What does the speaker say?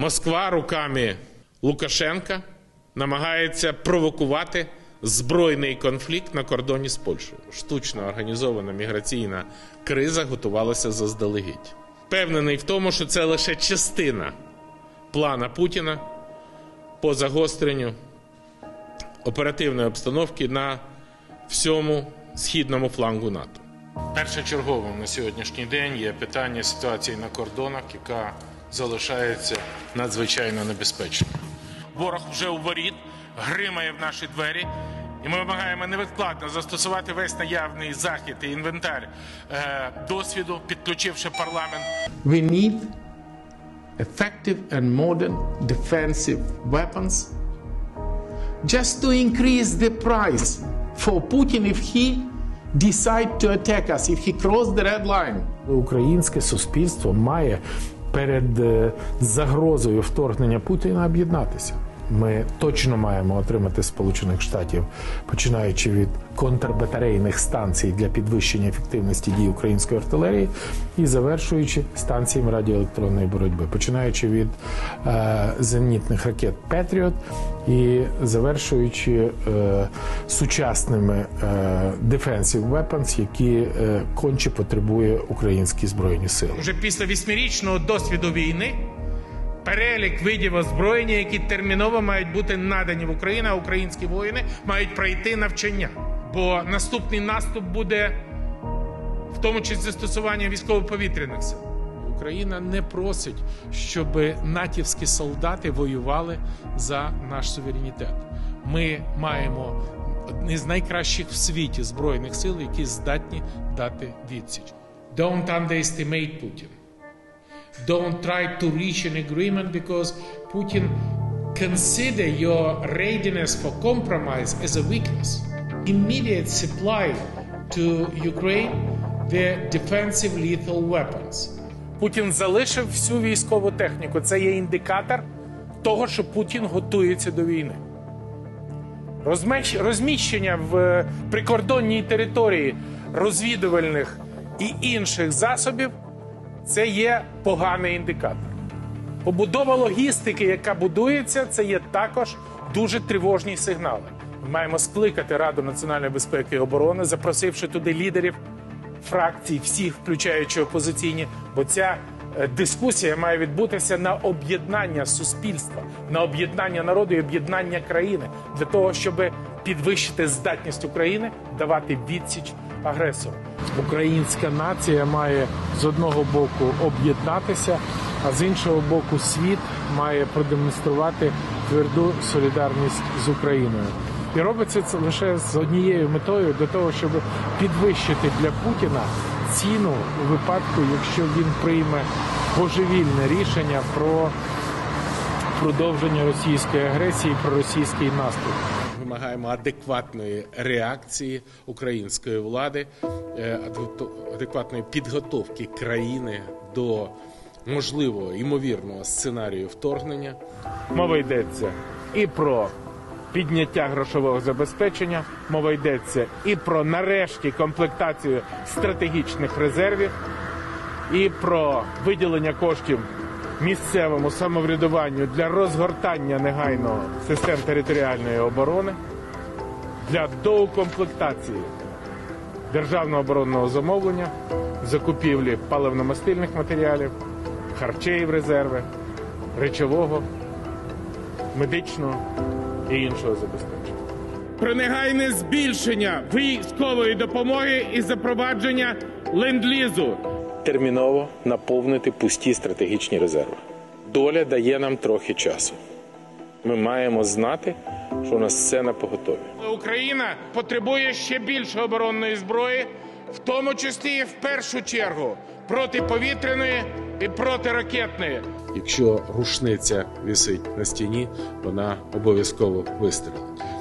Москва руками Лукашенка намагається провокувати збройний конфлікт на кордоні з Польщею. Штучно організована міграційна криза готувалася заздалегідь. Впевнений в тому, що це лише частина плана Путіна по загостренню оперативної обстановки на всьому східному флангу НАТО. Першочерговим на сьогоднішній день є питання ситуації на кордонах, яка залишається надзвичайно небезпечною. Ворог вже у воріт, гримає в наші двері, і ми вимагаємо невідкладно застосувати весь наявний захід і інвентар досвіду, підключивши парламент. We need effective and modern defensive weapons just to increase the price for Putin if he decide to attack us, if he cross the red line. Українське суспільство має перед загрозою вторгнення Путіна об'єднатися. Ми точно маємо отримати з Сполучених Штатів, починаючи від контрбатарейних станцій для підвищення ефективності дій української артилерії і завершуючи станціями радіоелектронної боротьби, починаючи від зенітних ракет «Петріот» і завершуючи сучасними defensive weapons, які конче потребує українські Збройні Сили. Вже після 8-річного досвіду війни перелік видів озброєння, які терміново мають бути надані в Україну, а українські воїни мають пройти навчання. Бо наступний наступ буде в тому числі застосування військово-повітряних сил. Україна не просить, щоб натівські солдати воювали за наш суверенітет. Ми маємо одні з найкращих в світі Збройних сил, які здатні дати відсіч. Don't underestimate Putin. Don't try to reach an agreement because Putin consider your readiness for compromise as a weakness. Immediate supply to Ukraine the defensive lethal weapons. Путін залишив всю військову техніку. Це є індикатор того, що Путін готується до війни. Розміщення в прикордонній території розвідувальних і інших засобів – це є поганий індикатор. Побудова логістики, яка будується, це є також дуже тривожні сигнали. Ми маємо скликати Раду національної безпеки і оборони, запросивши туди лідерів фракцій, всіх, включаючи опозиційні, бо ця дискусія має відбутися на об'єднання суспільства, на об'єднання народу і об'єднання країни, для того, щоб підвищити здатність України давати відсіч агресору. Українська нація має з одного боку об'єднатися, а з іншого боку світ має продемонструвати тверду солідарність з Україною. І робиться це лише з однією метою, для того, щоб підвищити для Путіна ціну у випадку, якщо він прийме божевільне рішення про продовження російської агресії, про російський наступ. Вимагаємо адекватної реакції української влади, адекватної підготовки країни до можливого, ймовірного сценарію вторгнення. Мова йдеться і про підняття грошового забезпечення, мова йдеться і про, нарешті, комплектацію стратегічних резервів, і про виділення коштів місцевому самоврядуванню для розгортання негайного систем територіальної оборони, для доукомплектації державного оборонного замовлення, закупівлі паливно-мастильних матеріалів, харчів резерви, речового, медичного і іншого забезпечення. Про негайне збільшення військової допомоги і запровадження ленд-лізу. Терміново наповнити пусті стратегічні резерви. Доля дає нам трохи часу. Ми маємо знати, що у нас все на поготові. Україна потребує ще більше оборонної зброї, в тому числі і в першу чергу протиповітряної і протиракетної. Якщо рушниця висить на стіні, вона обов'язково вистрілить.